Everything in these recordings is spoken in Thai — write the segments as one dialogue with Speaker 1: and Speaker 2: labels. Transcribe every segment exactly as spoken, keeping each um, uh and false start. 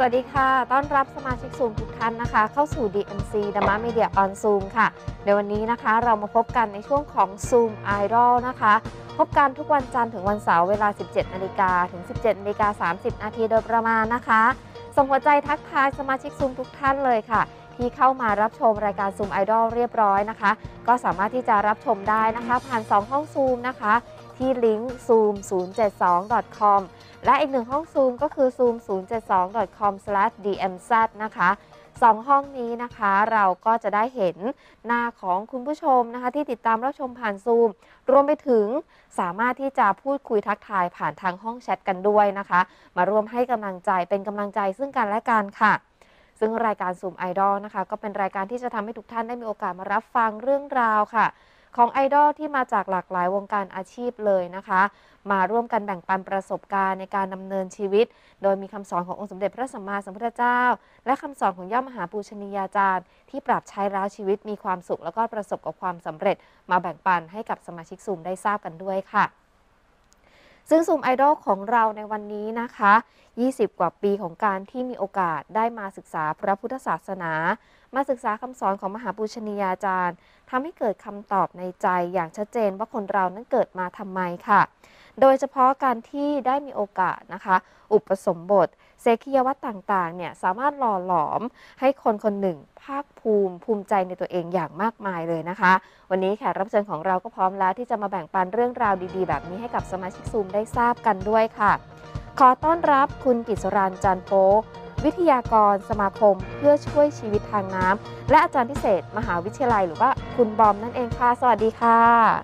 Speaker 1: วัสดีค่ะต้อนรับสมาชิกซูมทุกท่านนะคะเข้าสู่ ดี เอ็ม ซี Dharma Media on Zoom ค่ะในวันนี้นะคะเรามาพบกันในช่วงของ Zoom Idol นะคะพบกันทุกวันจันทร์ถึงวันเสาร์เวลา สิบเจ็ดนาฬิกา ถึง สิบเจ็ดนาฬิกาสามสิบนาทีโดยประมาณนะคะส่งหัวใจทักทายสมาชิกซูมทุกท่านเลยค่ะที่เข้ามารับชมรายการ Zoom Idol เรียบร้อยนะคะก็สามารถที่จะรับชมได้นะคะผ่านสองห้องซูมนะคะที่ลิงก์ ซูม ศูนย์ เจ็ด สอง ดอท คอม และอีกหนึ่งห้องซูมก็คือ ซูม ศูนย์ เจ็ด สอง ดอท คอม สแลช ดี เอ็ม แซด นะคะสองห้องนี้นะคะเราก็จะได้เห็นหน้าของคุณผู้ชมนะคะที่ติดตามรับชมผ่านซูมรวมไปถึงสามารถที่จะพูดคุยทักทายผ่านทางห้องแชทกันด้วยนะคะมาร่วมให้กำลังใจเป็นกำลังใจซึ่งกันและกันค่ะซึ่งรายการ Zoom Idol นะคะก็เป็นรายการที่จะทำให้ทุกท่านได้มีโอกาสมารับฟังเรื่องราวค่ะของไอดอลที่มาจากหลากหลายวงการอาชีพเลยนะคะมาร่วมกันแบ่งปันประสบการณ์ในการดำเนินชีวิตโดยมีคำสอนขององค์สมเด็จพระสัมมาสัมพุทธเจ้าและคำสอนของยอดมหาปูชนียาจารย์ที่ปรับใช้แล้วชีวิตมีความสุขแล้วก็ประสบกับความสำเร็จมาแบ่งปันให้กับสมาชิกซูมได้ทราบกันด้วยค่ะซึ่งซูมไอดอลของเราในวันนี้นะคะยี่สิบกว่าปีของการที่มีโอกาสได้มาศึกษาพระพุทธศาสนามาศึกษาคำสอนของมหาปูชนียาจารย์ทำให้เกิดคำตอบในใจอย่างชัดเจนว่าคนเรานั้นเกิดมาทำไมค่ะโดยเฉพาะการที่ได้มีโอกาสนะคะอุปสมบทเสกียวัตรต่างๆเนี่ยสามารถหล่อหลอมให้คนคนหนึ่งภาคภูมิภูมิใจในตัวเองอย่างมากมายเลยนะคะวันนี้แขกรับเชิญของเราก็พร้อมแล้วที่จะมาแบ่งปันเรื่องราวดีๆแบบนี้ให้กับสมาชิกซูมได้ทราบกันด้วยค่ะขอต้อนรับคุณกิษรัญ จันโป๊วิทยากรสมาคมเพื่อช่วยชีวิตทางน้ำและอาจารย์พิเศษมหาวิทยาลัยหรือว่าคุณบอมนั่นเองค่ะสวัสดีค่ะ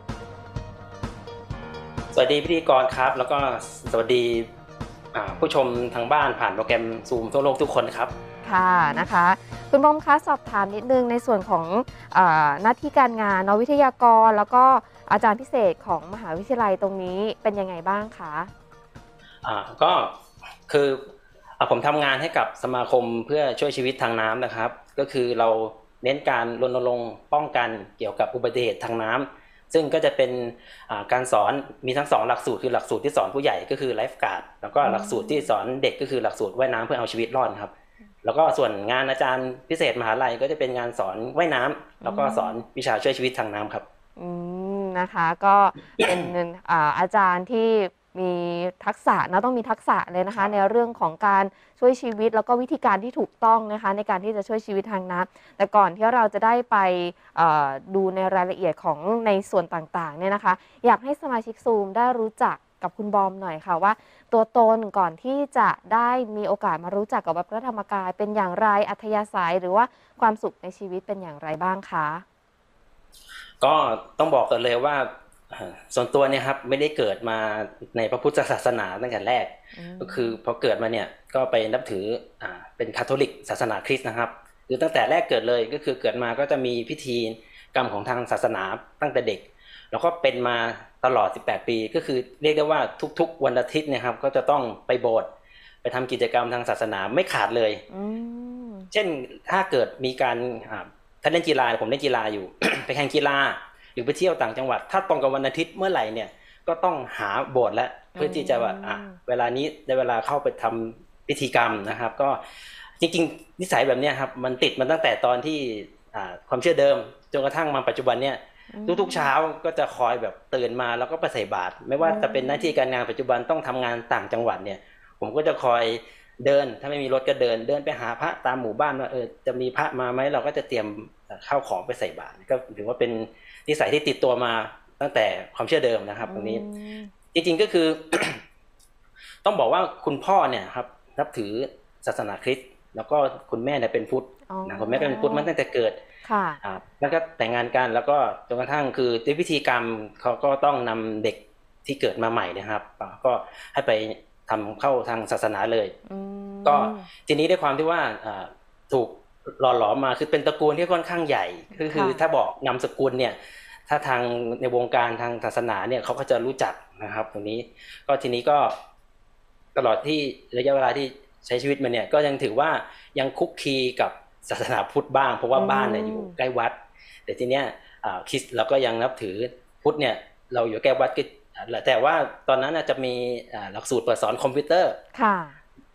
Speaker 2: สวัสดีพิธีกรครับแล้วก็สวัสดีผู้ชมทางบ้านผ่านโปรแกรมซูมทั่วโลกทุกคนครับ
Speaker 1: ค่ะนะคะคุณบอมคะสอบถามนิดนึงในส่วนของอ่าหน้าที่การงานเนาะวิทยากรแล้วก็อาจารย์พิเศษของมหาวิทยาลัยตรงนี้เป็นยังไงบ้างคะ
Speaker 2: อ่าก็คือผมทำงานให้กับสมาคมเพื่อช่วยชีวิตทางน้ำนะครับก็คือเราเน้นการรณรงค์ป้องกันเกี่ยวกับอุบัติเหตุทางน้ำซึ่งก็จะเป็นการสอนมีทั้งสองหลักสูตรคือหลักสูตรที่สอนผู้ใหญ่ก็คือไลฟ์การ์ดแล้วก็หลักสูตรที่สอนเด็กก็คือหลักสูตรว่ายน้ำเพื่อเอาชีวิตรอดครับแล้วก็ส่วนงานอาจารย์พิเศษมหาลัยก็จะเป็นงานสอนว่ายน้ำแล้วก็สอนวิชาช่วยชีวิตทางน้ำครับ
Speaker 1: อืมนะคะก็เป็นอาจารย์ที่มีทักษะนะต้องมีทักษะเลยนะคะในเรื่องของการช่วยชีวิตแล้วก็วิธีการที่ถูกต้องนะคะในการที่จะช่วยชีวิตทางน้ำแต่ก่อนที่เราจะได้ไปดูในรายละเอียดของในส่วนต่างๆเนี่ยนะคะอยากให้สมาชิกซูมได้รู้จักกับคุณบอมหน่อยค่ะว่าตัวตนก่อนที่จะได้มีโอกาสมารู้จักกับวัดพระธรรมกายเป็นอย่างไรอัธยาศัยหรือว่าความสุขในชีวิตเป็นอย่างไรบ้างคะ
Speaker 2: ก็ต้องบอกกันเลยว่าส่วนตัวเนี่ยครับไม่ได้เกิดมาในพระพุทธศาสนาตั้งแต่แรกก็คือพอเกิดมาเนี่ยก็ไปนับถืออ่าเป็นคาทอลิกศาสนาคริสต์นะครับคือตั้งแต่แรกเกิดเลยก็คือเกิดมาก็จะมีพิธีกรรมของทางศาสนาตั้งแต่เด็กแล้วก็เป็นมาตลอดสิบแปดปีก็คือเรียกได้ว่าทุกๆวันอาทิตย์เนี่ยครับก็จะต้องไปโบสถ์ไปทำกิจกรรมทางศาสนาไม่ขาดเลยเช่นถ้าเกิดมีการถ้าเล่นกีฬาผมเล่นกีฬาอยู่ ไปแข่งกีฬาหรือไปเที่ยวต่างจังหวัดถ้าตรงกับวันอาทิตย์เมื่อไหร่เนี่ยก็ต้องหาโบสถ์แล้วเพื่อที่จะว่าอ่ะเวลานี้ได้เวลาเข้าไปทำพิธีกรรมนะครับก็จริงๆนิสัยแบบนี้ครับมันติดมาตั้งแต่ตอนที่ความเชื่อเดิมจนกระทั่งมาปัจจุบันเนี่ยทุกๆเช้าก็จะคอยแบบตื่นมาแล้วก็ไปใส่บาตรไม่ว่าจะเป็นหน้าที่การงานปัจจุบันต้องทำงานต่างจังหวัดเนี่ยผมก็จะคอยเดินถ้าไม่มีรถก็เดินเดินไปหาพระตามหมู่บ้านว่าเออจะมีพระมาไหมเราก็จะเตรียมข้าวของไปใส่บาตรก็ถือว่าเป็นนิสัยที่ติดตัวมาตั้งแต่ความเชื่อเดิมนะครับตรงนี้จริงๆก็คือ ต้องบอกว่าคุณพ่อเนี่ยครับนับถือศาสนาคริสต์แล้วก็คุณแม่เนี่ยเป็นพุทธนะคุณแม่ก็เป็นพุทธมาตั้งแต่เกิดค่ะแล้วก็แต่งงานกันแล้วก็จนกระทั่งคือในพิธีกรรมเขาก็ต้องนำเด็กที่เกิดมาใหม่นะครับก็ให้ไปทำเข้าทางศาสนาเลยก็ทีนี้ด้วยความที่ว่าถูกหล่อหลอมมาคือเป็นตระกูลที่ค่อนข้างใหญ่ก็คือถ้าบอกนามสกุลเนี่ยถ้าทางในวงการทางศาสนาเนี่ยเขาก็จะรู้จักนะครับตรงนี้ก็ทีนี้ก็ตลอดที่ระยะเวลาที่ใช้ชีวิตมาเนี่ยก็ยังถือว่ายังคุกคีกับศาสนาพุทธบ้างเพราะว่าบ้านเนี่ยอยู่ใกล้วัดแต่ทีเนี้ยคริสต์เราก็ยังนับถือพุทธเนี่ยเราอยู่ใกล้วัดก็แต่ว่าตอนนั้นจะมีหลักสูตรเปิดสอนคอมพิวเตอร์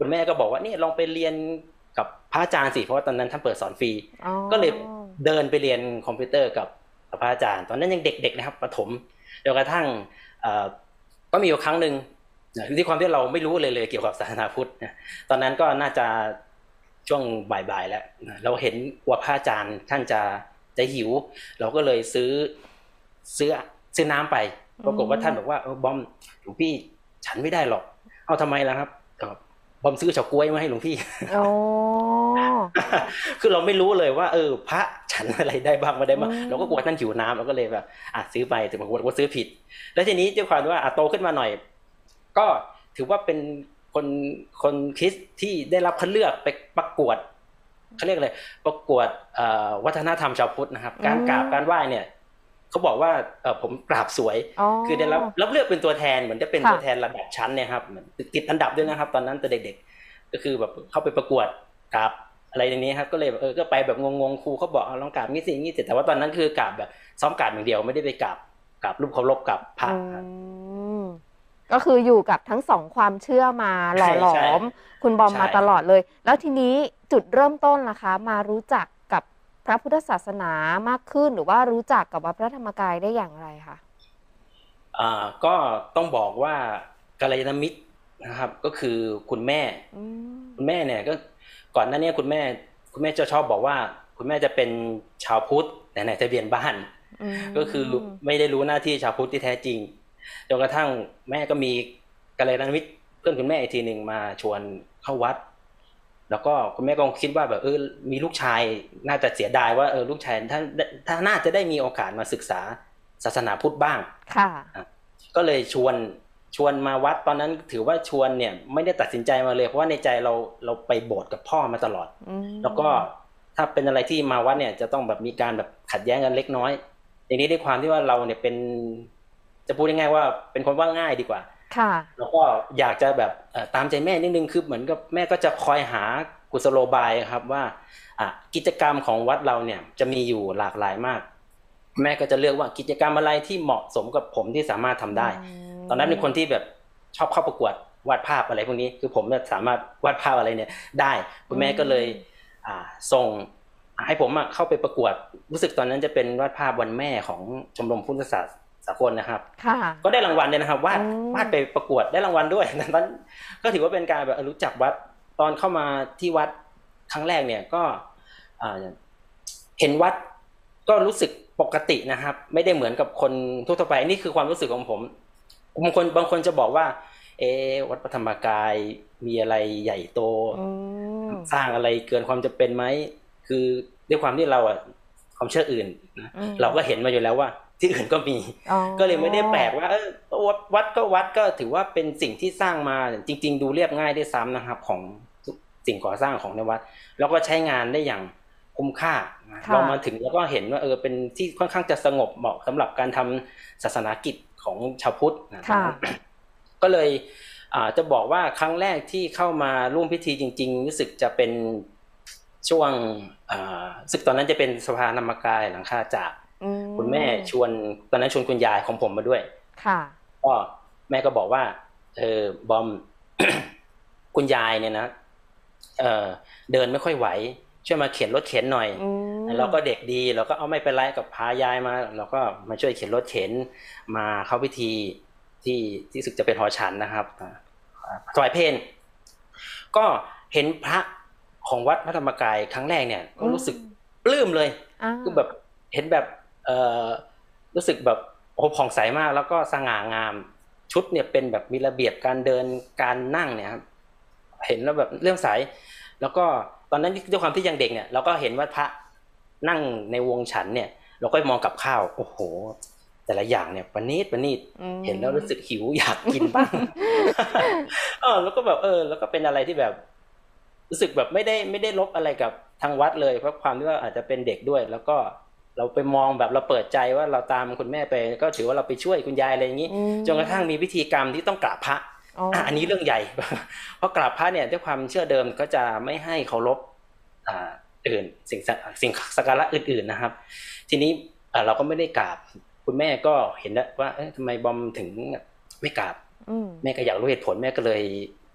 Speaker 2: คุณแม่ก็บอกว่านี่ลองไปเรียนกับพระอาจารย์สิเพราะว่าตอนนั้นท่านเปิดสอนฟรีก็เลยเดินไปเรียนคอมพิวเตอร์กับพระอาจารย์ตอนนั้นยังเด็กๆนะครับประถมจนกระทั่งก็มีอยู่ครั้งหนึ่งที่ความที่เราไม่รู้เลยเลยเกี่ยวกับศาสนาพุทธตอนนั้นก็น่าจะช่วงบ่ายๆแล้วเราเห็นว่าพระอาจารย์ท่านจะจะหิวเราก็เลยซื้อซื้อซื้อน้ำไปปรากฏว่าท่านบอกว่าเออบอมหลวงพี่ฉันไม่ได้หรอกเอาทำไมล่ะครับบอมซื้อเฉาก๊วยมาให้หลวงพี่โอ้ คือเราไม่รู้เลยว่าเออพระฉันอะไรได้บ้างไม่ได้บ้างเราก็กลัวท่านหิวน้ำเราก็เลยแบบอ่ะซื้อไปแต่บางคนว่าซื้อผิดแล้วทีนี้ด้วยความว่าอ่ะโตขึ้นมาหน่อยก็ถือว่าเป็นคนคนคริสต์ที่ได้รับคัดเลือกไปประกวดเขาเรียกอะไรประกวดวัฒนธรรมชาวพุทธนะครับการกราบการไหว้เนี่ยเขาบอกว่าเออผมกราบสวยคือได้รับรับเลือกเป็นตัวแทนเหมือนจะเป็นตัวแทนระดับชั้นเนี่ยครับเหมือนติดอันดับด้วยนะครับตอนนั้นแต่เด็กๆก็คือแบบเข้าไปประกวดกราบอะไรอย่างนี้ครับก็เลยเออก็ไปแบบงงๆครูเขาบอกเอาลองกราบงี้สิงี้สิแต่ว่าตอนนั้นคือกราบแบบซ้อมกราบอย่างเดียวไม่ได้ไปกราบกราบรูปเคารพกับพระ
Speaker 1: ก็คืออยู่กับทั้งสองความเชื่อมาหล่อหลอมคุณบอมมาตลอดเลยแล้วทีนี้จุดเริ่มต้นล่ะคะมารู้จักกับพระพุทธศาสนามากขึ้นหรือว่ารู้จักกับวัดพระธรรมกายได้อย่างไรคะ
Speaker 2: อ่าก็ต้องบอกว่ากัลยาณมิตรนะครับก็คือคุณแม่คุณแม่เนี่ยก็ก่อนหน้านี้คุณแม่คุณแม่จะชอบบอกว่าคุณแม่จะเป็นชาวพุทธแต่ในทะเบียนบ้านก็คือไม่ได้รู้หน้าที่ชาวพุทธที่แท้จริงจนกระทั่งแม่ก็มีกัลยาณมิตรเพื่อนคุณแม่อีกทีหนึ่งมาชวนเข้าวัดแล้วก็คุณแม่ก็คิดว่าแบบเออมีลูกชายน่าจะเสียดายว่าเออลูกชายถ้าถ้าน่าจะได้มีโอกาสมาศึกษาศาสนาพุทธบ้างค่ะก็เลยชวนชวนมาวัดตอนนั้นถือว่าชวนเนี่ยไม่ได้ตัดสินใจมาเลยเพราะว่าในใจเราเราไปโบสถ์กับพ่อมาตลอดแล้วก็ถ้าเป็นอะไรที่มาวัดเนี่ยจะต้องแบบมีการแบบขัดแย้งกันเล็กน้อยอย่างนี้ด้วยความที่ว่าเราเนี่ยเป็นจะพูดง่ายๆว่าเป็นคนว่าง่ายดีกว่าค่ะแล้วก็อยากจะแบบตามใจแม่นิดนึงคือเหมือนกับแม่ก็จะคอยหากุศโลบายครับว่าอ่ะกิจกรรมของวัดเราเนี่ยจะมีอยู่หลากหลายมากแม่ก็จะเลือกว่ากิจกรรมอะไรที่เหมาะสมกับผมที่สามารถทำได้ตอนนั้นเป็นคนที่แบบชอบเข้าประกวดวาดภาพอะไรพวกนี้คือผมเนี่ยสามารถวาดภาพอะไรเนี่ยได้คุณแม่ก็เลยอ่าส่งให้ผมเข้าไปประกวดรู้สึกตอนนั้นจะเป็นวาดภาพวันแม่ของชมรมพุทธศาสตร์สากลนะครับก็ได้รางวัลเลยนะครับวาดวาดไปประกวดได้รางวัลด้วยนั้นก็ถือว่าเป็นการแบบรู้จักวัดตอนเข้ามาที่วัดครั้งแรกเนี่ยก็เห็นวัดก็รู้สึกปกตินะครับไม่ได้เหมือนกับคนทั่วไปนี่คือความรู้สึกของผมบางคนบางคนจะบอกว่าเอวัดพระธรรมกายมีอะไรใหญ่โตสร้างอะไรเกินความจำเป็นไหมคือด้วยความที่เราอ่ะความเชื่ออื่นนะเราก็เห็นมาอยู่แล้วว่าที่อื่นก็มีก็เลยไม่ได้แปลกว่าเออวัดก็วัดก็ถือว่าเป็นสิ่งที่สร้างมาจริงๆดูเรียบง่ายด้วยซ้ำนะครับของสิ่งก่อสร้างของในวัดแล้วก็ใช้งานได้อย่างคุ้มค่าเรามาถึงแล้วก็เห็นว่าเออเป็นที่ค่อนข้างจะสงบเหมาะสำหรับการทำศาสนากิจของชาวพุทธก็เลยจะบอกว่าครั้งแรกที่เข้ามาร่วมพิธีจริงๆรู้สึกจะเป็นช่วงสึกตอนนั้นจะเป็นสภาธรรมกายหลังคาจากคุณแม่ชวนตอนนั้นชวนคุณยายของผมมาด้วยค่ะก็แม่ก็บอกว่าเออบอม คุณยายเนี่ยนะเออเดินไม่ค่อยไหวช่วยมาเข็นรถเข็นหน่อยเราก็เด็กดีเราก็เอาไม่เป็นไรกับพายายมาเราก็มาช่วยเข็นรถเข็นมาเข้าพิธีที่ที่สึกจะเป็นหอฉันนะครับถวายเพลก็เห็นพระของวัดพระธรรมกายครั้งแรกเนี่ยก็รู้สึกปลื้มเลยคือแบบเห็นแบบเอ่อรู้สึกแบบโอ้ผ่องใสมากแล้วก็สง่างามชุดเนี่ยเป็นแบบมีระเบียบการเดินการนั่งเนี่ยครับเห็นแล้วแบบเลื่อมใสแล้วก็ตอนนั้นด้วยความที่ยังเด็กเนี่ยเราก็เห็นว่าพระนั่งในวงฉันเนี่ยเราก็มองกับข้าวโอ้โหแต่ละอย่างเนี่ยประณีตประณีตเห็นแล้วรู้สึกหิวอยากกินบ้างเออแล้วก็แบบเออแล้วก็เป็นอะไรที่แบบรู้สึกแบบไม่ได้ไม่ได้ลบอะไรกับทางวัดเลยเพราะความที่ว่าอาจจะเป็นเด็กด้วยแล้วก็เราไปมองแบบเราเปิดใจว่าเราตามคุณแม่ไปก็ถือว่าเราไปช่วยคุณยายอะไรอย่างนี้จนกระทั่งมีพิธีกรรมที่ต้องกราบพระอันนี้เรื่องใหญ่เพราะกราบพระเนี่ยด้วยความเชื่อเดิมก็จะไม่ให้เคารพอ่าอื่นสิ่งสิ่งสักการะอื่นๆนะครับทีนี้เราก็ไม่ได้กราบคุณแม่ก็เห็นแล้วว่าเอ๊ะทำไมบอมถึงไม่กราบแม่ก็อยากรู้เหตุผลแม่ก็เลย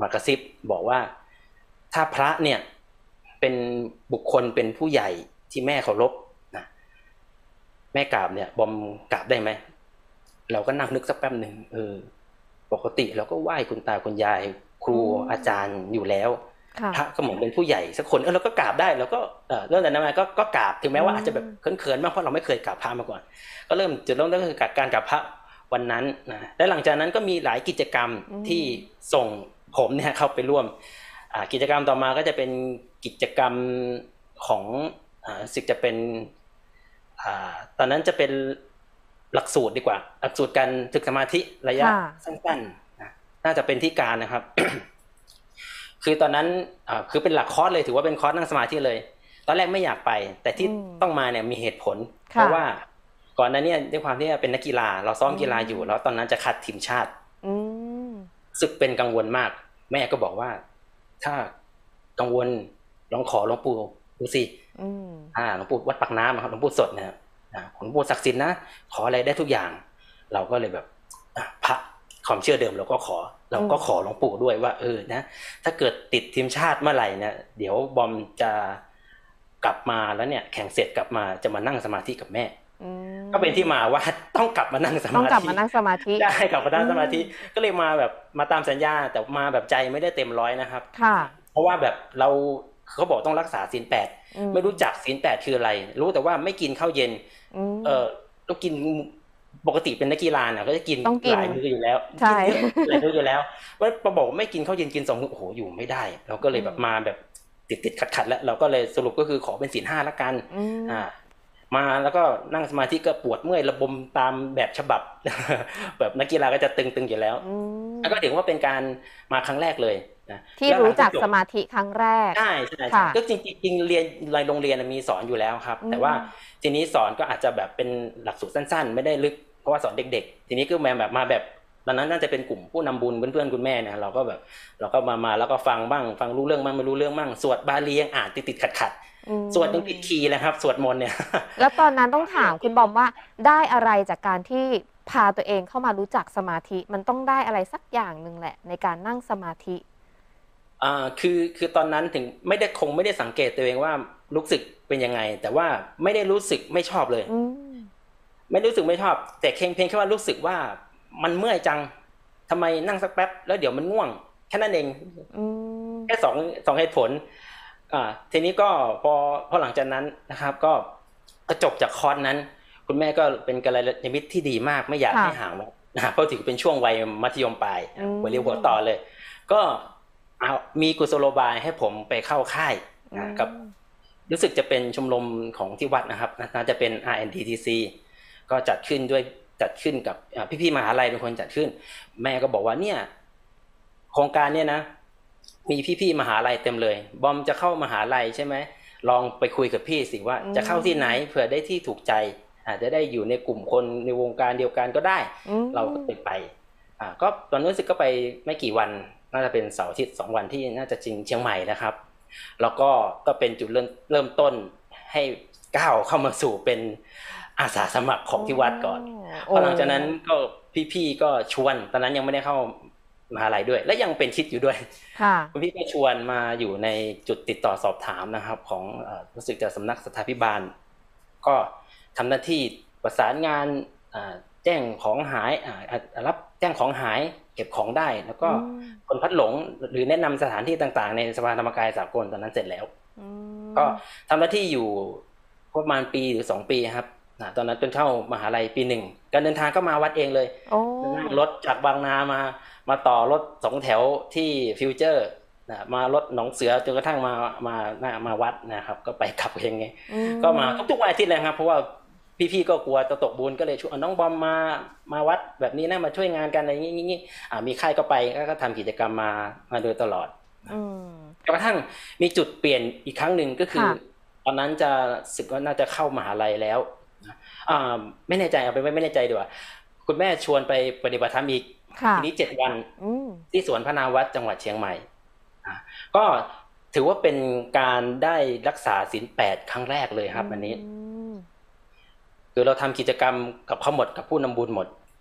Speaker 2: มากระซิบบอกว่าถ้าพระเนี่ยเป็นบุคคลเป็นผู้ใหญ่ที่แม่เคารพนะแม่กราบเนี่ยบอมกราบได้ไหมเราก็นั่งนึกสักแป๊บหนึ่งเออปกติเราก็ไหว้คุณตาคุณยายครูอาจารย์อยู่แล้วพระก็เหมือนเป็นผู้ใหญ่สักคนเออเราก็กราบได้แล้วก็เออเรื่องนั้นมาก็ก็กราบถึงแม้ว่าอาจจะแบบเขินๆมากเพราะเราไม่เคยกราบพระมาก่อนก็เริ่มจุดเริ่มต้นก็คือการกราบพระวันนั้นนะและหลังจากนั้นก็มีหลายกิจกรรมที่ส่งผมเนี่ยเข้าไปร่วมกิจกรรมต่อมาก็จะเป็นกิจกรรมของรู้สึกจะเป็นตอนนั้นจะเป็นหลักสูตรดีกว่าหลักสูตรการฝึกสมาธิระยะสั้นๆน่าจะเป็นที่การนะครับ คือตอนนั้นคือเป็นหลักคอร์สเลยถือว่าเป็นคอร์สนั่งสมาธิเลยตอนแรกไม่อยากไปแต่ที่ต้องมาเนี่ยมีเหตุผลเพราะว่าก่อนหน้านี้ด้วยความที่เป็นนักกีฬาเราซ้อมกีฬาอยู่แล้วตอนนั้นจะคัดทีมชาติสึกเป็นกังวลมากแม่ก็บอกว่าถ้ากังวลลองขอหลวงปู่ดูสิอ่าหลวงปู่วัดปากน้ำครับหลวงปู่สดเนี่ยหลวงปู่ศักดิ์สิทธิ์นะขออะไรได้ทุกอย่างเราก็เลยแบบพระความเชื่อเดิมเราก็ขอเราก็ขอหลวงปู่ด้วยว่าเออนะถ้าเกิดติดทีมชาติเมื่อไหร่เนี่ยเดี๋ยวบอมจะกลับมาแล้วเนี่ยแข่งเสร็จกลับมาจะมานั่งสมาธิกับแม่ก็เป็นที่มาว่าต้องกลับมานั่งสมาธิ
Speaker 1: ต้องกลับมานั่งสมาธิ
Speaker 2: ได้กลับมานั่งสมาธิก็เลยมาแบบมาตามสัญญาแต่มาแบบใจไม่ได้เต็มร้อยนะครับ
Speaker 1: ค่ะ
Speaker 2: เพราะว่าแบบเราเขาบอกต้องรักษาศีลแปดไม่รู้จักศีลแปดคืออะไรรู้แต่ว่าไม่กินข้าวเย็นเออต้องกินปกติเป็นนักกีฬาเนี่ยก็จะกินหลายมื้ออยู่แล้ว
Speaker 1: ใช่
Speaker 2: หลายมื้ออยู่แล้วว่าประบอกไม่กินข้าวเย็นกินสองมื้อโอ้โหอยู่ไม่ได้เราก็เลยแบบมาแบบติดติดขัดขัดแล้วเราก็เลยสรุปก็คือขอเป็นศีลห้าละกันอ่ามาแล้วก็นั่งสมาธิก็ปวดเมื่อยระบมตามแบบฉบับแบบนักกีฬาก็จะตึงๆอยู่แล้วแล้วก็ถือว่าเป็นการมาครั้งแรกเลยนะ
Speaker 1: ที่รู้จักสมาธิครั้งแรก
Speaker 2: ใช่ใช่ก็จริงๆเรียนในโรงเรียนมีสอนอยู่แล้วครับแต่ว่าทีนี้สอนก็อาจจะแบบเป็นหลักสูตรสั้นๆไม่ได้ลึกเพราะว่าสอนเด็กๆทีนี้ก็มาแบบมาแบบตอนนั้นน่าจะเป็นกลุ่มผู้นำบุญเพื่อนๆคุณแม่เนี่ยเราก็แบบเราก็มามาแล้วก็ฟังบ้างฟังรู้เรื่องบ้างไม่รู้เรื่องบ้างสวดบาลียังอ่านติดๆขัดๆสวดยังผิดคีย์เลยครับสวดมนต์เนี่ย
Speaker 1: แล้วตอนนั้นต้องถามคุณบอมว่าได้อะไรจากการที่พาตัวเองเข้ามารู้จักสมาธิมันต้องได้อะไรสักอย่างหนึ่งแหละในการนั่งสมาธิ
Speaker 2: อ่าคือคือตอนนั้นถึงไม่ได้คงไม่ได้สังเกตตัวเองว่ารู้สึกเป็นยังไงแต่ว่าไม่ได้รู้สึกไม่ชอบเลยไม่รู้สึกไม่ชอบแต่เพียงเพียงแค่ว่ารู้สึกว่ามันเมื่อยจังทำไมนั่งสักแป๊บแล้วเดี๋ยวมันง่วงแค่นั้นเองแค่สองสองเหตุผลอ่าทีนี้ก็พอพอหลังจากนั้นนะครับก็จบจากคอร์สนั้นคุณแม่ก็เป็นกัลยาณมิตรที่ดีมากไม่อยากให้ห่างนะเพราะถือเป็นช่วงวัยมัธยมปลายวัยเรียนหัวต่อเลยก็เอามีกุศโลบายให้ผมไปเข้าค่ายกับรู้สึกจะเป็นชมรมของที่วัดนะครับน่าจะเป็น อาร์ แอนด์ ที ที ซี ก็จัดขึ้นด้วยจัดขึ้นกับพี่ๆมหาลัยเป็นคนจัดขึ้นแม่ก็บอกว่าเนี่ยโครงการเนี่ยนะมีพี่ๆมหาลัยเต็มเลยบอมจะเข้ามหาลัยใช่ไหมลองไปคุยกับพี่สิว่าจะเข้าที่ไหนเผื่อได้ที่ถูกใจอาจจะได้อยู่ในกลุ่มคนในวงการเดียวกันก็ได้เราก็ไปไปอ่าก็ตอนนั้นรู้สึกก็ไปไม่กี่วันน่าจะเป็นเสาร์อาทิตย์สองวันที่น่าจะจริงเชียงใหม่นะครับแล้วก็ก็เป็นจุดเริ่มเริ่มต้นให้ก้าวเข้ามาสู่เป็นอาสาสมัครของที่วัดก่อนพอหลังจากนั้นก็พี่ๆก็ชวนตอนนั้นยังไม่ได้เข้ามหาลัยด้วยและยังเป็นคิดอยู่ด้วยคุณพี่ก็ชวนมาอยู่ในจุดติดต่อสอบถามนะครับของรู้สึกจะสำนักสัทธาภิบาลก็ทำหน้าที่ประสานงานแจ้งของหายรับแจ้งของหายเก็บของได้แล้วก็คนพัดหลงหรือแนะนำสถานที่ต่างๆในสภาธรรมกายสากลตอนนั้นเสร็จแล้วก็ทำหน้าที่อยู่ประมาณปีหรือสองปีครับตอนนั้นจนเข้ามหาลัยปีหนึ่งการเดินทางก็มาวัดเองเลยนั่งรถจากบางนามามาต่อรถสองแถวที่ฟิวเจอร์มารถหนองเสือจนกระทั่งมามามาวัดนะครับก็ไปกลับเองไงก็มาทุกๆวันอาทิตย์เลยครับเพราะว่าพี่ๆก็กลัวจะตกบุญก็เลยชวนน้องบอมมามาวัดแบบนี้นะมาช่วยงานกันอะไรอย่างงี้ๆอ่ามีค่ายก็ไปก็ทำกิจกรรมมามาโดยตลอดจนกระทั่งมีจุดเปลี่ยนอีกครั้งหนึ่งก็คือตอนนั้นจะสึกว่าน่าจะเข้ามหาลัยแล้วอ่าไม่แน่ใจเอาไปไม่ไม่แน่ใจดีกว่าคุณแม่ชวนไปปฏิบัติธรรมอีกทีนี้เจ็ดวันที่สวนพระนาวัดจังหวัดเชียงใหม่ก็ถือว่าเป็นการได้รักษาศีลแปดครั้งแรกเลยครับอันนี้คือเราทำกิจกรรมกับเขาหมดกับผู้นำบุญหมด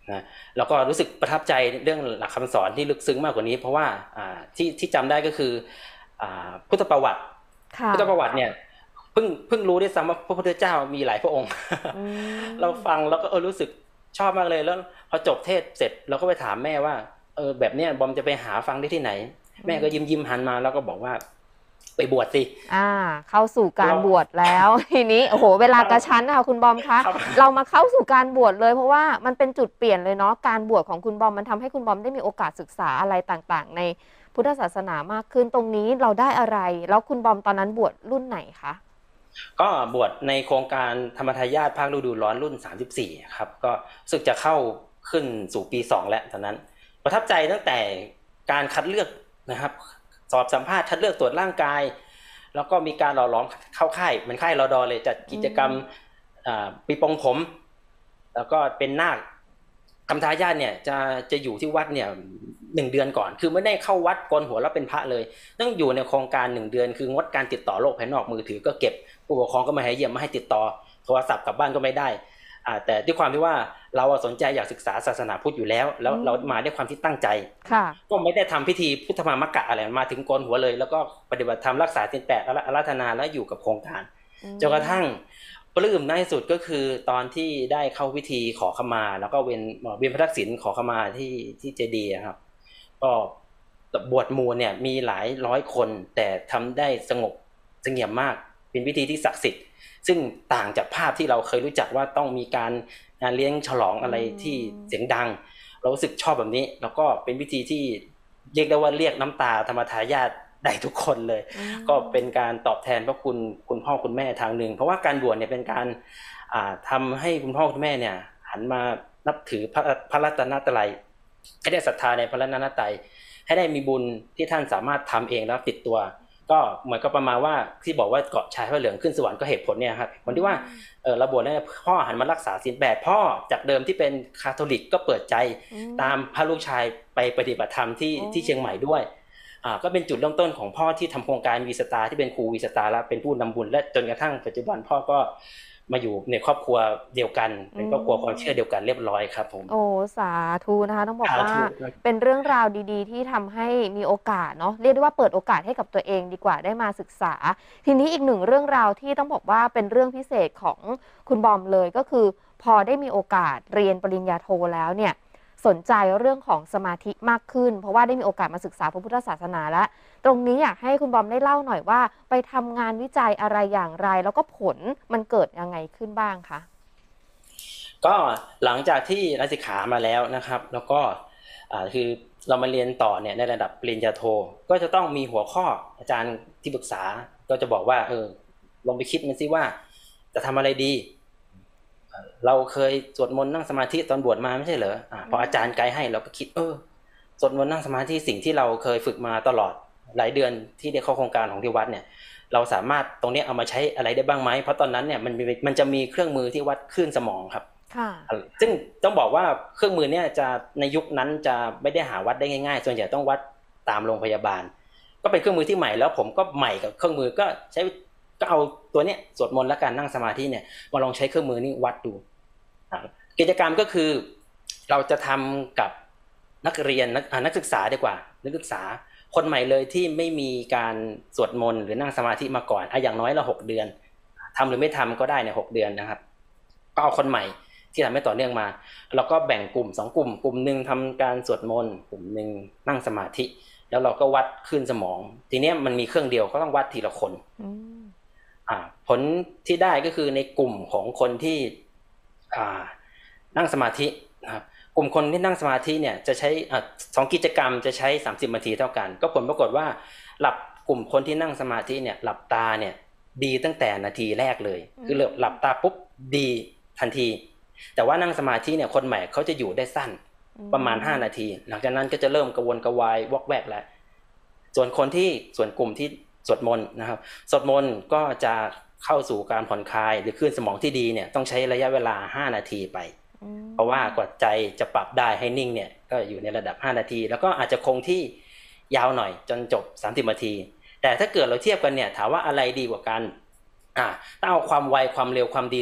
Speaker 2: นะแล้วก็รู้สึกประทับใจเรื่องหลักคำสอนที่ลึกซึ้งมากกว่านี้เพราะว่าอ่าที่ที่จำได้ก็คืออ่าพุทธประวัติพุทธประวัติเนี่ยเพิ่งเพิ่งรู้ได้ซ้ำว่าพระพุทธเจ้ามีหลายพระองค์ เราฟังแล้วก็เออรู้สึกชอบมากเลยแล้วพอจบเทศเสร็จเราก็ไปถามแม่ว่าเออแบบเนี้ยบอมจะไปหาฟังได้ที่ไหนแม่ก็ยิ้มยิ้มหันมาแล้วก็บอกว่าไปบวชสิ
Speaker 1: อ่าเข้าสู่การบวชแล้วทีนี้โอ้โหเวลากระชั้นค่ะคุณบอมคะเรามาเข้าสู่การบวชเลยเพราะว่ามันเป็นจุดเปลี่ยนเลยเนาะการบวชของคุณบอมมันทำให้คุณบอมได้มีโอกาสศึกษาอะไรต่างๆในพุทธศาสนามากขึ้นตรงนี้เราได้อะไรแล้วคุณบอมตอนนั้นบวชรุ่นไหนคะ
Speaker 2: ก็บวชในโครงการธรรมทายาทภาคฤดูร้อนรุ่นสามสิบสี่ครับก็รู้สึกจะเข้าขึ้นสู่ปีสองแล้วตอนนั้นประทับใจตั้งแต่การคัดเลือกนะครับสอบสัมภาษณ์คัดเลือกตรวจร่างกายแล้วก็มีการหล่อหลอมเข้าค่ายเหมือนค่ายรอดอเลยจัดกิจกรรมปีปงผมแล้วก็เป็นนาคธรรมทายาทเนี่ยจะจะอยู่ที่วัดเนี่ยหนึ่งเดือนก่อนคือไม่ได้เข้าวัดโกนหัวแล้วเป็นพระเลยต้องอยู่ในโครงการหนึ่งเดือนคืองดการติดต่อโลกภายนอกมือถือก็เก็บผู้ปกครองก็ไม่ให้เยี่ยมไม่ให้ติดต่อโทรศัพท์กลับบ้านก็ไม่ได้อ่าแต่ด้วยความที่ว่าเราสนใจอยากศึกษาศาสนาพุทธอยู่แล้วแล้วเรามาด้วยความที่ตั้งใจก็ไม่ได้ทำพิธีพุทธมามกะอะไรมาถึงโกนหัวเลยแล้วก็ปฏิบัติธรรมรักษาศีลแปดอาราธนาแล้วอยู่กับโครงการจนกระทั่งปลื้มในที่สุดก็คือตอนที่ได้เข้าพิธีขอขมาแล้วก็เวียนเวียนพระทักษิณขอขมาที่ที่เจดีย์ครับก็บวชหมู่เนี่ยมีหลายร้อยคนแต่ทำได้สงบเสงี่ยมมากเป็นพิธีที่ศักดิ์สิทธิ์ซึ่งต่างจากภาพที่เราเคยรู้จักว่าต้องมีการงานเลี้ยงฉลองอะไรที่เสียงดังเรารู้สึกชอบแบบนี้แล้วก็เป็นพิธีที่เรียกได้ว่าเรียกน้ำตาธรรมทายาทได้ทุกคนเลยก็เป็นการตอบแทนพระคุณคุณพ่อคุณแม่ทางหนึ่งเพราะว่าการบวชเนี่ยเป็นการทำให้คุณพ่อคุณแม่เนี่ยหันมานับถือพระพระรัตนตรัยให้ได้ศรัทธาในพระรัตนตรัยให้ได้มีบุญที่ท่านสามารถทำเองแล้วติดตัวก็เหมือนกับประมาณว่าที่บอกว่าเกาะชายพระเหลืองขึ้นสวรรค์ก็เหตุผลเนี่ยครับผลที่ว่าเออเราบวชแล้วพ่อหันมารักษาศีลแปดพ่อจากเดิมที่เป็นคาทอลิกก็เปิดใจตามพระลูกชายไปปฏิบัติธรรมที่ที่เชียงใหม่ด้วยอ่าก็เป็นจุดเริ่มต้นของพ่อที่ทำโครงการวีสตาร์ที่เป็นครูวีสตาร์แล้วเป็นผู้นำบุญและจนกระทั่งปัจจุบันพ่อก็มาอยู่ในครอบครัวเดียวกันเป็นครอบครัวความเชื่อเดียวกันเรียบร้อยครับผม
Speaker 1: โอ้สาธุนะคะต้องบอกว่าเป็นเรื่องราวดีๆที่ทำให้มีโอกาสเนาะเรียกได้ว่าเปิดโอกาสให้กับตัวเองดีกว่าได้มาศึกษาทีนี้อีกหนึ่งเรื่องราวที่ต้องบอกว่าเป็นเรื่องพิเศษของคุณบอมเลยก็คือพอได้มีโอกาสเรียนปริญญาโทแล้วเนี่ยสนใจเรื่องของสมาธิมากขึ้นเพราะว่าได้มีโอกาสมาศึกษาพระพุทธศาสนาแล้วตรงนี้อยากให้คุณบอมได้เล่าหน่อยว่าไปทำงานวิจัยอะไรอย่างไรแล้วก็ผลมันเกิดยังไงขึ้นบ้างคะ
Speaker 2: ก็หลังจากที่รัฐศึกษามาแล้วนะครับแล้วก็อ่าคือเรามาเรียนต่อเนี่ยในระดับปริญญาโทก็จะต้องมีหัวข้ออาจารย์ที่ปรึกษาก็จะบอกว่าเออลองไปคิดมันสิว่าจะทำอะไรดีเราเคยสวดมนต์นั่งสมาธิตอนบวชมาไม่ใช่เหรออ่าพออาจารย์ไกด์ให้เราก็คิดเออสวดมนต์นั่งสมาธิสิ่งที่เราเคยฝึกมาตลอดหลายเดือนที่ได้เข้าโครงการของที่วัดเนี่ยเราสามารถตรงนี้เอามาใช้อะไรได้บ้างไหมเพราะตอนนั้นเนี่ยมันมันจะมีเครื่องมือที่วัดคลื่นสมองครับซึ่งต้องบอกว่าเครื่องมือเนี่ยจะในยุคนั้นจะไม่ได้หาวัดได้ง่ายๆส่วนใหญ่ต้องวัดตามโรงพยาบาลก็เป็นเครื่องมือที่ใหม่แล้วผมก็ใหม่กับเครื่องมือก็ใช้ก็เอาตัวเนี้ยสวดมนต์และการนั่งสมาธิเนี่ยมาลองใช้เครื่องมือนี้วัดดูกิจกรรมก็คือเราจะทำกับนักเรียนนักนักศึกษาดีกว่านักศึกษาคนใหม่เลยที่ไม่มีการสวดมนต์หรือนั่งสมาธิมาก่อนอ่ะอย่างน้อยละหกเดือนทำหรือไม่ทำก็ได้ในหกเดือนนะครับก็เอาคนใหม่ที่ทำให้ต่อเนื่องมาเราก็แบ่งกลุ่มสองกลุ่มกลุ่มหนึ่งทำการสวดมนต์กลุ่มหนึ่งนั่งสมาธิแล้วเราก็วัดคลื่นสมองทีนี้มันมีเครื่องเดียวก็ต้องวัดทีละคนอ่าผลที่ได้ก็คือในกลุ่มของคนที่อ่านั่งสมาธินะครับกลุ่มคนที่นั่งสมาธิเนี่ยจะใช้อ่าสองกิจกรรมจะใช้สามสิบนาทีเท่ากันก็ผลปรากฏว่าหลับกลุ่มคนที่นั่งสมาธิเนี่ยหลับตาเนี่ยดีตั้งแต่นาทีแรกเลยคือหลับตาปุ๊บดีทันทีแต่ว่านั่งสมาธิเนี่ยคนใหม่เขาจะอยู่ได้สั้นประมาณห้านาทีหลังจากนั้นก็จะเริ่มกระวนกระวายวอกแวกแล้วส่วนคนที่ส่วนกลุ่มที่สวดมนต์นะครับสวดมนต์ก็จะเข้าสู่การผ่อนคลายหรือคลื่นสมองที่ดีเนี่ยต้องใช้ระยะเวลาห้านาทีไปเพราะว่ากว่าใจจะปรับได้ให้นิ่งเนี่ยก็อยู่ในระดับห้านาทีแล้วก็อาจจะคงที่ยาวหน่อยจนจบสามสิบนาทีแต่ถ้าเกิดเราเทียบกันเนี่ยถามว่าอะไรดีกว่ากันอ่าถ้าเอาความไวความเร็วความดีสุด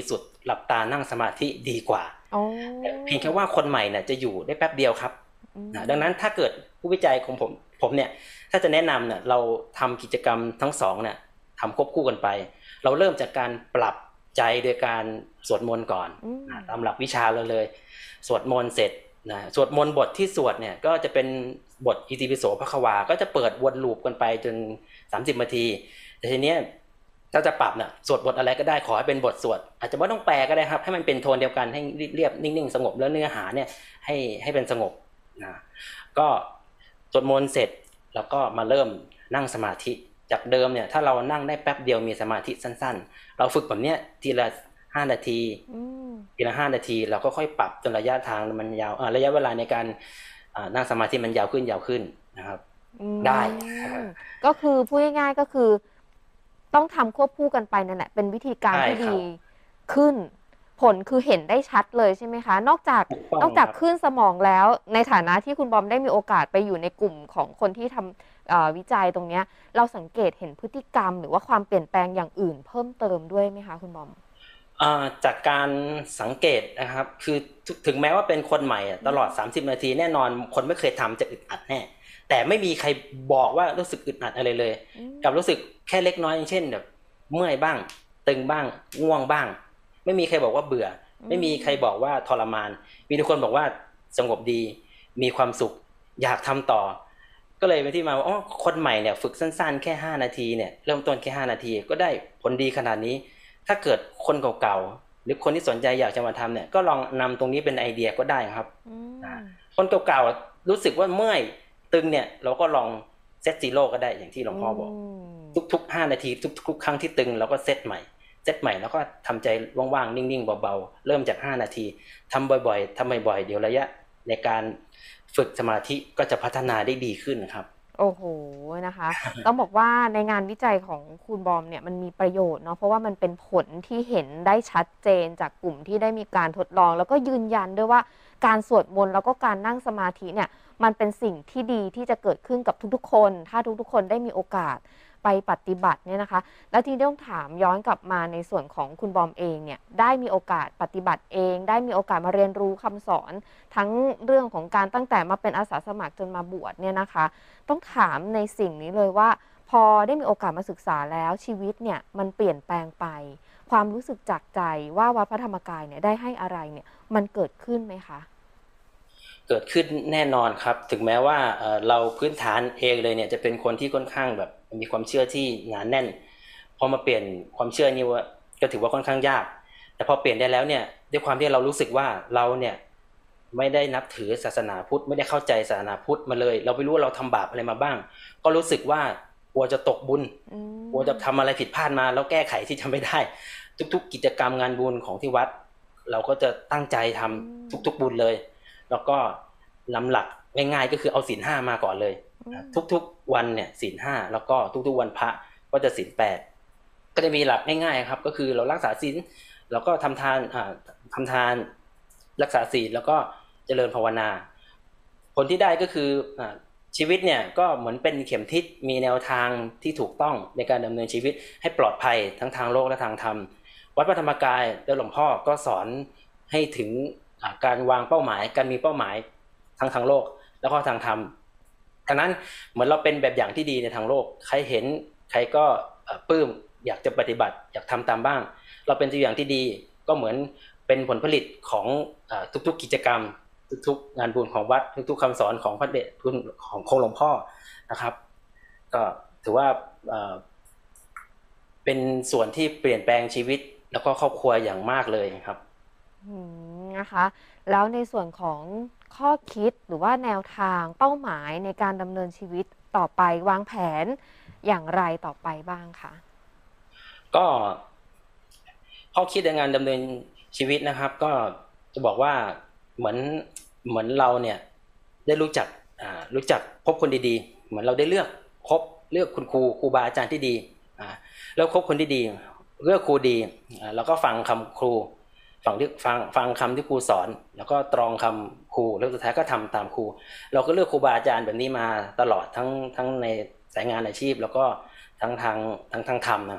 Speaker 2: หลับตานั่งสมาธิดีกว่า
Speaker 1: อ๋อ
Speaker 2: เพียงแค่ว่าคนใหม่เนี่ยจะอยู่ได้แป๊บเดียวครับ
Speaker 1: อืม
Speaker 2: นะดังนั้นถ้าเกิดผู้วิจัยของผมผมเนี่ยถ้าจะแนะนำเนี่ยเราทำกิจกรรมทั้งสองเนี่ยทำควบคู่กันไป เราเริ่มจากการปรับใจโดยการสวดมนต์ก่อน
Speaker 1: อืม
Speaker 2: นะตามหลักวิชาเราเลยสวดมนต์เสร็จนะสวดมนต์บทที่สวดเนี่ยก็จะเป็นบทอิติปิโสภควาก็จะเปิดวนลูปกันไปจนสามสิบนาทีแต่ทีเนี้ยถ้าจะปรับเนี่ยสวดบทอะไรก็ได้ขอให้เป็นบทสวดอาจจะไม่ต้องแปลก็ได้ครับให้มันเป็นโทนเดียวกันให้เรียบๆนิ่งๆสงบแล้วเนื้อหาเนี่ยให้ให้เป็นสงบนะก็สวดมนต์เสร็จแล้วก็มาเริ่มนั่งสมาธิจากเดิมเนี่ยถ้าเรานั่งได้แป๊บเดียวมีสมาธิสั้นๆเราฝึกแบบเนี้ยทีละห้านาที
Speaker 1: อืม
Speaker 2: ทีละห้านาทีเราก็ค่อยปรับจนระยะทางมันยาวอ่าระยะเวลาในการอ่านั่งสมาธิมันยาวขึ้นยาวขึ้นนะครับ
Speaker 1: อืม
Speaker 2: ได้
Speaker 1: ก็คือพูดง่ายๆก็คือ ต้องทำควบคู่กันไปนั่นแหละเป็นวิธีการ
Speaker 2: ใช่
Speaker 1: ที่
Speaker 2: ครั
Speaker 1: ดี
Speaker 2: บ
Speaker 1: ขึ้น ผลคือเห็นได้ชัดเลยใช่ไหมคะ นอกจาก
Speaker 2: ถูกต้อง
Speaker 1: นอกจาก
Speaker 2: ครับ
Speaker 1: ขึ้นสมองแล้ว ในฐานะที่คุณบอมได้มีโอกาสไปอยู่ในกลุ่มของคนที่ทำเอ่อวิจัยตรงเนี้ย เราสังเกตเห็นพฤติกรรม หรือว่าความเปลี่ยนแปลงอย่างอื่นเพิ่มเติมด้วยไหมคะคุณบอม
Speaker 2: อ่าจากการสังเกตนะครับคือถึถึงแม้ว่าเป็นคนใหม่อะตลอดสามสิบนาทีแน่นอนคนไม่เคยทำจะอึดอัดแน่แต่ไม่มีใครบอกว่ารู้สึกอึดอัดอะไรเลย
Speaker 1: อืม
Speaker 2: กับรู้สึกแค่เล็กน้อยอย่างเช่นแบบเมื่อยบ้าง ตึงบ้างง่วงบ้าง ไม่มีใครบอกว่าเบื่อ ไม่มีใครบอกว่าทรมาน มีทุกคนบอกว่าสงบดี มีความสุข อยากทำต่อ ก็เลยเป็นที่มาว่าอ๋อคนใหม่เนี่ยฝึกสั้นๆแค่ห้านาทีเนี่ยเริ่มต้นแค่ห้านาทีก็ได้ผลดีขนาดนี้ ถ้าเกิดคนเก่าๆหรือคนที่สนใจอยากจะมาทำเนี่ยก็ลองนำตรงนี้เป็นไอเดียก็ได้ครับ
Speaker 1: อืม
Speaker 2: อ่า คนเก่าๆรู้สึกว่าเมื่อยตึงเนี่ยเราก็ลองเซตซีโร่ก็ได้อย่างที่หลวงพ่อบอก
Speaker 1: ม
Speaker 2: ทุกๆห้านาทีทุกๆครั้งที่ตึงเราก็เซตใหม่เซตใหม่แล้วก็ทำใจว่างๆนิ่งๆเบาๆเริ่มจากห้านาทีทำบ่อยๆทำบ่อยๆเดี๋ยวระยะในการฝึกสมาธิก็จะพัฒนาได้ดีขึ้นครับ
Speaker 1: โอ้โหนะคะ ต้องบอกว่าในงานวิจัยของคุณบอมเนี่ยมันมีประโยชน์เนาะเพราะว่ามันเป็นผลที่เห็นได้ชัดเจนจากกลุ่มที่ได้มีการทดลอง แล้วก็ยืนยันด้วยว่าการสวดมนต์แล้วก็การนั่งสมาธิเนี่ยมันเป็นสิ่งที่ดีที่จะเกิดขึ้นกับทุกๆคน ถ้าทุกๆคนได้มีโอกาสไปปฏิบัติเนี่ยนะคะ แล้วทีนี้ต้องถามย้อนกลับมาในส่วนของคุณบอมเองเนี่ยได้มีโอกาสปฏิบัติเอง ได้มีโอกาสมาเรียนรู้คำสอน ทั้งเรื่องของการตั้งแต่มาเป็นอาสาสมัครจนมาบวชเนี่ยนะคะ ต้องถามในสิ่งนี้เลยว่า พอได้มีโอกาสมาศึกษาแล้วชีวิตเนี่ยมันเปลี่ยนแปลงไป ความรู้สึกจากใจว่าวัดพระธรรมกายเนี่ยได้ให้อะไรเนี่ยมันเกิดขึ้นไหมคะ
Speaker 2: เกิดขึ้นแน่นอนครับถึงแม้ว่าเอ่อเราพื้นฐานเองเลยเนี่ยจะเป็นคนที่ค่อนข้างแบบมีความเชื่อที่หนาแน่นพอมาเปลี่ยนความเชื่อนี้ว่าก็ถือว่าค่อนข้างยากแต่พอเปลี่ยนได้แล้วเนี่ยด้วยความที่เรารู้สึกว่าเราเนี่ยไม่ได้นับถือศาสนาพุทธไม่ได้เข้าใจศาสนาพุทธมาเลย เราไม่รู้ว่าเราทำบาปอะไรมาบ้าง ก็รู้สึกว่ากลัวจะตกบุญ
Speaker 1: อืม
Speaker 2: กลัวจะทำอะไรผิดพลาดมาแล้วแก้ไขที่ทำไม่ได้ ทุกๆ กิจกรรมงานบุญของที่วัด เราก็จะตั้งใจทำทุกๆบุญเลย แล้วก็ลำหลักง่ายๆก็คือเอาศีลห้ามาก่อนเลย
Speaker 1: อืม
Speaker 2: ทุกๆวันเนี่ยศีลห้าแล้วก็ทุกๆวันพระก็จะศีลแปดก็จะมีหลักง่ายๆครับก็คือเรารักษาศีลแล้วก็ทำทานอ่าทำทานรักษาศีลแล้วก็เจริญภาวนา ผลที่ได้ก็คืออ่าชีวิตเนี่ยก็เหมือนเป็นเข็มทิศมีแนวทางที่ถูกต้องในการดำเนินชีวิตให้ปลอดภัยทั้งทางโลกและทางธรรมวัดพระธรรมกายและหลวงพ่อก็สอนให้ถึงอ่าการวางเป้าหมายการมีเป้าหมายทั้งทางโลกแล้วก็ทางธรรมดังนั้นเหมือนเราเป็นแบบอย่างที่ดีในทางโลกใครเห็นใครก็เอ่อปลื้มอยากจะปฏิบัติอยากทำตามบ้าง เราเป็นตัวอย่างที่ดีก็เหมือนเป็นผลผลิตของเอ่อทุกๆกิจกรรมทุกๆงานบุญของวัดทุกๆคำสอนของพระเดชคุณของของหลวงพ่อนะครับ ก็ถือว่าเอ่อเป็นส่วนที่เปลี่ยนแปลงชีวิตแล้วก็ครอบครัวอย่างมากเลยครับ
Speaker 1: อืมนะคะ แล้วในส่วนของข้อคิดหรือว่าแนวทางเป้าหมายในการดำเนินชีวิตต่อไปวางแผนอย่างไรต่อไปบ้างคะ
Speaker 2: ก็ข้อคิดในงานดำเนินชีวิตนะครับ ก็จะบอกว่าเหมือนเหมือนเราเนี่ยได้รู้จักอ่ารู้จักพบคนดีๆเหมือนเราได้เลือกคบเลือกคุณครูครูบาอาจารย์ที่ดีอ่าแล้วคบคนที่ดีเลือกครูดีอ่าแล้วก็ฟังคำครูฟังที่ฟังฟังคำที่ครูสอน แล้วก็ตรองคำครูแล้วสุดท้ายก็ทำตามครู เราก็เลือกครูบาอาจารย์แบบนี้มาตลอดทั้งทั้งในสายงานอาชีพ แล้วก็ทั้งทางทั้งทางธรรมนะครับ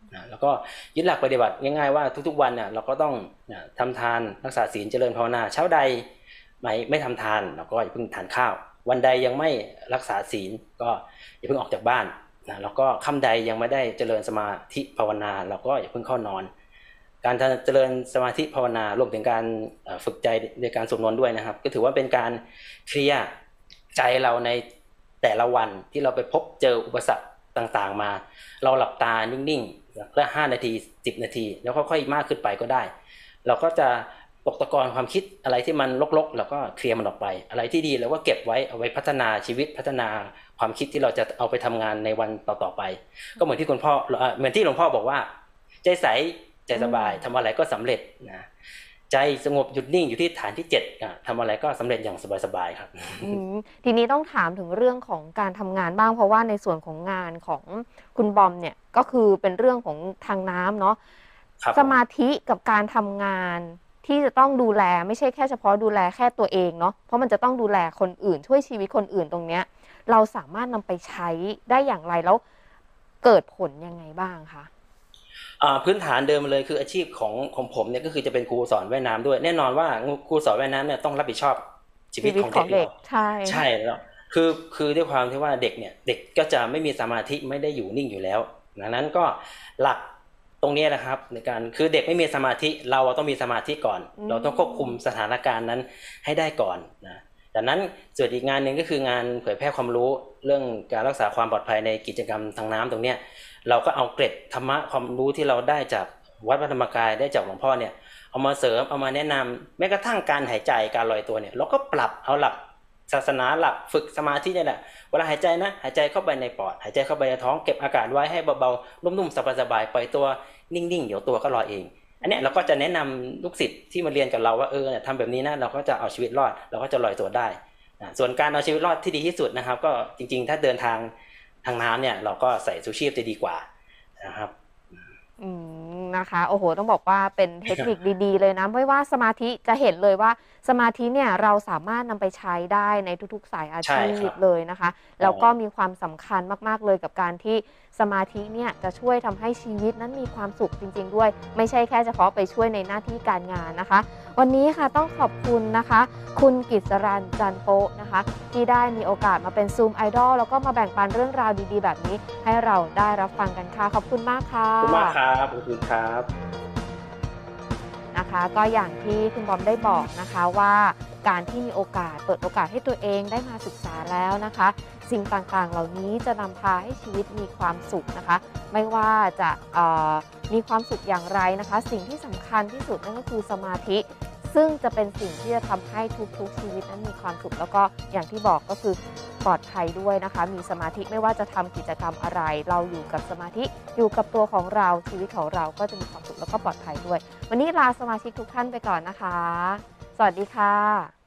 Speaker 2: นะแล้วก็ยึดหลักปฏิบัติง่ายๆว่าทุกๆวันเนี่ยเราก็ต้องทำทานรักษาศีลเจริญภาวนาเช้าใดไม่ไม่ทำทานเราก็อย่าเพิ่งทานข้าววันใดยังไม่รักษาศีลก็อย่าเพิ่งออกจากบ้านนะแล้วก็ค่ำใดยังไม่ได้เจริญสมาธิภาวนาเราก็อย่าเพิ่งเข้านอนการเจริญสมาธิภาวนารวมถึงการฝึกใจในการสวดมนต์ด้วยนะครับก็ถือว่าเป็นการเคลียร์ใจเราในแต่ละวันที่เราไปพบเจออุปสรรคต่างๆมาเราหลับตานิ่งๆแค่ห้านาทีสิบนาทีแล้วค่อยๆมากขึ้นไปก็ได้เราก็จะตกตะกอนความคิดอะไรที่มันรกๆเราก็เคลียร์มันออกไปอะไรที่ดีเราก็เก็บไว้เอาไว้พัฒนาชีวิตพัฒนาความคิดที่เราจะเอาไปทำงานในวันต่อๆไปก็เหมือนที่คุณพ่อเหมือนที่หลวงพ่อบอกว่าใจใสใจสบายทำอะไรก็สำเร็จนะใจสงบหยุดนิ่งอยู่ที่ฐานที่เจ็ดทำอะไรก็สำเร็จอย่างสบายๆครับ
Speaker 1: ทีนี้ต้องถามถึงเรื่องของการทำงานบ้างเพราะว่าในส่วนของงานของคุณบอมเนี่ยก็คือเป็นเรื่องของทางน้ำเนาะสมาธิกับการทำงานที่จะต้องดูแลไม่ใช่แค่เฉพาะดูแลแค่ตัวเองเนาะเพราะมันจะต้องดูแลคนอื่นช่วยชีวิตคนอื่นตรงเนี้ยเราสามารถนำไปใช้ได้อย่างไรแล้วเกิดผลยังไงบ้างคะ
Speaker 2: พื้นฐานเดิมเลยคืออาชีพของของผมเนี่ยก็คือจะเป็นครูสอนว่ายน้ำด้วยแน่นอนว่าครูสอนว่ายน้ำเนี่ยต้องรับผิดชอบชีวิตของเด็ก
Speaker 1: ใช่
Speaker 2: ใช่แล้วคือคือด้วยความที่ว่าเด็กเนี่ยเด็กก็จะไม่มีสมาธิไม่ได้อยู่นิ่งอยู่แล้วดังนั้นก็หลักตรงนี้นะครับในการคือเด็กไม่มีสมาธิเราต้องมีสมาธิก่อนเราต้องควบคุมสถานการณ์นั้นให้ได้ก่อนนะดังนั้นส่วนอีกงานหนึ่งก็คืองานเผยแพร่ความรู้เรื่องการรักษาความปลอดภัยในกิจกรรมทางน้ำตรงเนี้ยเราก็เอาเกร็ดธรรมะความรู้ที่เราได้จากวัดพระธรรมกายได้จากหลวงพ่อเนี่ยเอามาเสริมเอามาแนะนำแม้กระทั่งการหายใจการลอยตัวเนี่ยเราก็ปรับเอาหลักศาสนาหลักฝึกสมาธินี่แหละเวลาหายใจนะหายใจเข้าไปในปอดหายใจเข้าไปในท้องเก็บอากาศไว้ให้เบาๆนุ่มๆสบายๆปล่อยตัวนิ่งๆเดี๋ยวตัวก็ลอยเองอันนี้เราก็จะแนะนำลูกศิษย์ที่มาเรียนกับเราว่าเออเนี่ยทำแบบนี้นะเราก็จะเอาชีวิตรอดเราก็จะลอยตัวได้ส่วนการเอาชีวิตรอดที่ดีที่สุดนะครับก็จริงๆถ้าเดินทางทางน้ำเนี่ยเราก็ใส่ชูชีพจะดีกว่านะครับ
Speaker 1: อืมนะคะโอ้โหต้องบอกว่าเป็นเทคนิคดีๆเลยนะไม่ว่าสมาธิจะเห็นเลยว่าสมาธิเนี่ยเราสามารถนำไปใช้ได้ในทุกๆสายอาชีพเลยนะคะแล้วก็มีความสำคัญมากๆเลยกับการที่สมาธิเนี่ยจะช่วยทำให้ชีวิตนั้นมีความสุขจริงๆด้วยไม่ใช่แค่เฉพาะไปช่วยในหน้าที่การงานนะคะวันนี้ค่ะต้องขอบคุณนะคะคุณกิษรัญจันโปะนะคะที่ได้มีโอกาสมาเป็นซูมไอดอลแล้วก็มาแบ่งปันเรื่องราวดีๆแบบนี้ให้เราได้รับฟังกันค่ะขอบคุณมากค่ะ
Speaker 2: ขอบคุณมากครับขอบคุณครับ
Speaker 1: นะคะก็อย่างที่คุณบอมได้บอกนะคะว่าการที่มีโอกาสเปิดโอกาสให้ตัวเองได้มาศึกษาแล้วนะคะสิ่งต่างๆเหล่านี้จะนำพาให้ชีวิตมีความสุขนะคะไม่ว่าจะมีความสุขอย่างไรนะคะสิ่งที่สำคัญที่สุดนั่นก็คือสมาธิซึ่งจะเป็นสิ่งที่จะทำให้ทุกๆชีวิตนั้นมีความสุขแล้วก็อย่างที่บอกก็คือปลอดภัยด้วยนะคะมีสมาธิไม่ว่าจะทำกิจกรรมอะไรเราอยู่กับสมาธิอยู่กับตัวของเราชีวิตของเราก็จะมีความสุขแล้วก็ปลอดภัยด้วยวันนี้ลาสมาชิกทุกท่านไปก่อนนะคะสวัสดีค่ะ